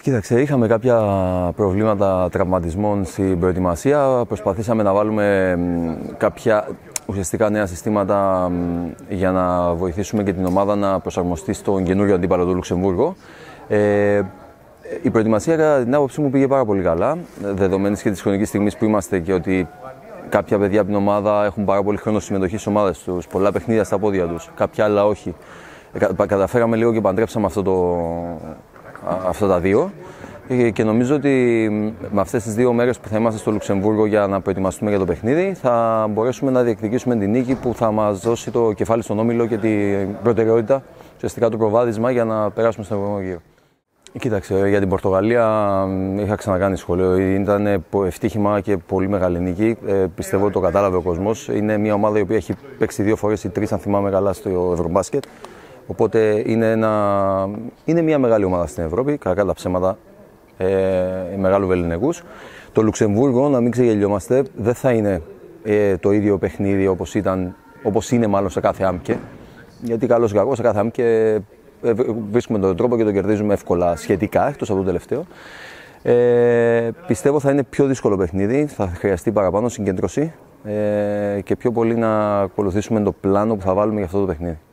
Κοίταξε, είχαμε κάποια προβλήματα τραυματισμών στην προετοιμασία. Προσπαθήσαμε να βάλουμε κάποια ουσιαστικά νέα συστήματα για να βοηθήσουμε και την ομάδα να προσαρμοστεί στον καινούριο αντίπαλο του Λουξεμβούργο. Η προετοιμασία, κατά την άποψή μου, πήγε πάρα πολύ καλά, δεδομένης και της χρονικής στιγμής που είμαστε και ότι κάποια παιδιά από την ομάδα έχουν πάρα πολύ χρόνο συμμετοχή στις ομάδες τους, πολλά παιχνίδια στα πόδια τους, κάποια άλλα όχι. Καταφέραμε λίγο και παντρέψαμε αυτά τα δύο και νομίζω ότι με αυτές τις 2 μέρες που θα είμαστε στο Λουξεμβούργο για να προετοιμαστούμε για το παιχνίδι θα μπορέσουμε να διεκδικήσουμε την νίκη που θα μας δώσει το κεφάλι στον όμιλο και την προτεραιότητα, ουσιαστικά το προβάδισμα για να περάσουμε στον επόμενο γύρο. Κοίταξε, για την Πορτογαλία είχα ξανακάνει σχόλιο. Ήταν ευτύχημα και πολύ μεγάλη νίκη. Πιστεύω ότι το κατάλαβε ο κόσμος. Είναι μια ομάδα η οποία έχει παίξει 2 φορές ή 3, αν θυμάμαι καλά, στο Ευρωμπάσκετ. Οπότε είναι μια μεγάλη ομάδα στην Ευρώπη, κακά τα ψέματα, μεγάλου βεληνικούς. Το Λουξεμβούργο, να μην ξεγελιόμαστε, δεν θα είναι το ίδιο παιχνίδι όπως είναι μάλλον σε κάθε άμκε. Γιατί καλώς ή κακώς σε κάθε άμκε βρίσκουμε τον τρόπο και το κερδίζουμε εύκολα σχετικά, εκτός από το τελευταίο. Πιστεύω θα είναι πιο δύσκολο παιχνίδι, θα χρειαστεί παραπάνω συγκέντρωση και πιο πολύ να ακολουθήσουμε το πλάνο που θα βάλουμε για αυτό το παιχνίδι.